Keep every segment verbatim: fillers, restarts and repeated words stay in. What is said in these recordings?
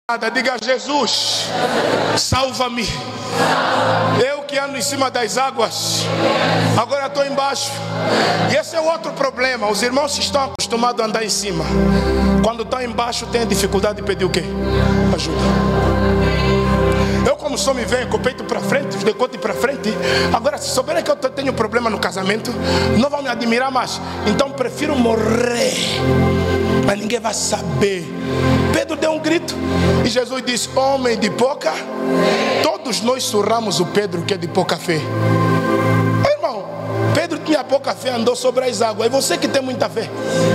Diga: Jesus, salva-me. Eu que ando em cima das águas, agora estou embaixo. E esse é o outro problema. Os irmãos estão acostumados a andar em cima. Quando estão embaixo, tem a dificuldade de pedir o quê? Ajuda. Eu, como só me venho com o peito para frente, os decotes para frente. Agora, se souberem que eu tenho problema no casamento, não vão me admirar mais. Então prefiro morrer, mas ninguém vai saber. Pedro deu um grito e Jesus disse: homem de pouca. Todos nós surramos o Pedro que é de pouca fé. Irmão, Pedro tinha pouca fé, andou sobre as águas. É você que tem muita fé.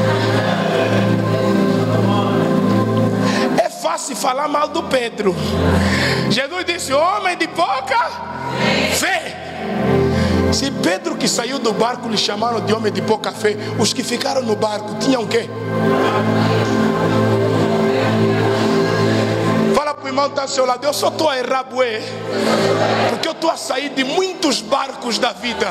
É fácil falar mal do Pedro. Jesus disse: homem de pouca fé. Se Pedro que saiu do barco lhe chamaram de homem de pouca fé, os que ficaram no barco tinham o quê? Fala para o irmão que está ao seu lado: eu só estou a errar, bué, porque eu estou a sair de muitos barcos da vida.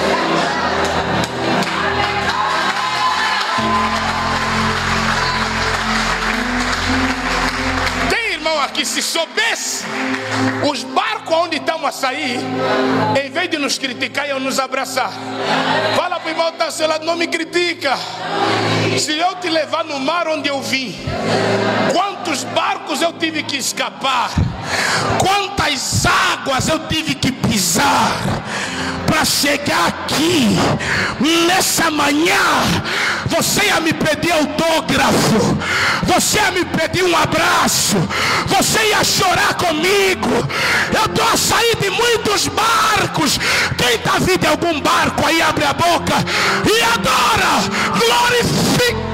Tem irmão aqui, se soubesse os barcos onde estamos a sair, em vez de nos criticar, iam nos abraçar. Fala para o irmão que está ao seu lado: não me critica. Se eu te levar no mar onde eu vim, quantos barcos eu tive que escapar, quantas águas eu tive que pisar para chegar aqui. Nessa manhã você ia me pedir autógrafo, você ia me pedir um abraço, você ia chorar comigo. Eu estou a sair de muitos barcos. Quem está vindo em algum barco aí, abre a boca e adora, glorifica.